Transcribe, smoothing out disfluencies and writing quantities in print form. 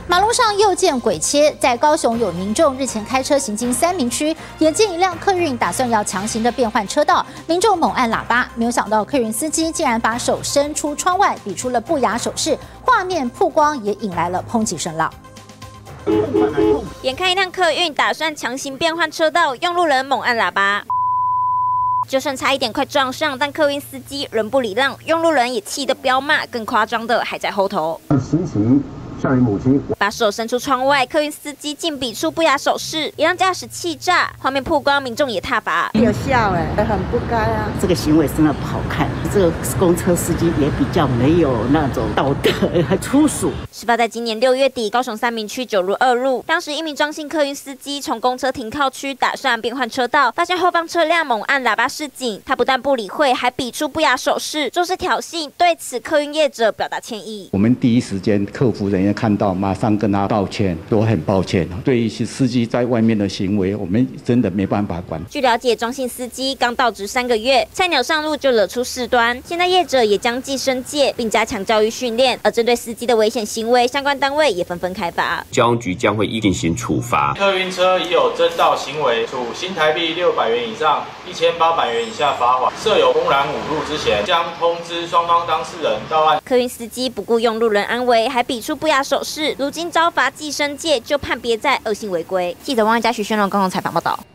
马路上又见鬼切，在高雄有民众日前开车行经三民区，眼见一辆客运打算要强行的变换车道，民众猛按喇叭，没有想到客运司机竟然把手伸出窗外，比出了不雅手势，画面曝光也引来了抨击声浪。 眼看一辆客运打算强行变换车道，用路人猛按喇叭，就算差一点快撞上，但客运司机仍不礼让，用路人也气得飙骂，更夸张的还在后头。 心情像你母亲， 把手伸出窗外，客运司机竟比出不雅手势，也让驾驶气炸。画面曝光，民众也挞伐， 有效很不该啊！这个行为真的不好看，这个公车司机也比较没有那种道德，还粗俗。 事发在今年6月底，高雄三民区9如2路，当时一名张姓客运司机从公车停靠区打算变换车道，发现后方车辆猛按喇叭示警，他不但不理会，还比出不雅手势，做事挑衅。对此，客运业者表达歉意。 我们第一时间客服人员看到，马上跟他道歉，都很抱歉。对于司机在外面的行为，我们真的没办法管。 据了解，张姓司机刚到职3个月，菜鸟上路就惹出事端，现在业者也将记申诫，并加强教育训练。而针对司机的危险行为，相关单位也纷纷开罚， 交通局将会进行处罚。 客运车已有争道行为，处新台币600元以上1800元以下罚款。设有公然侮辱之前，将通知双方当事人到案。 客运司机不顾用路人安危，还比出不雅手势，如今遭罚记申诫，就判别在恶性违规。记者汪一佳、徐宣龙共同采访报道。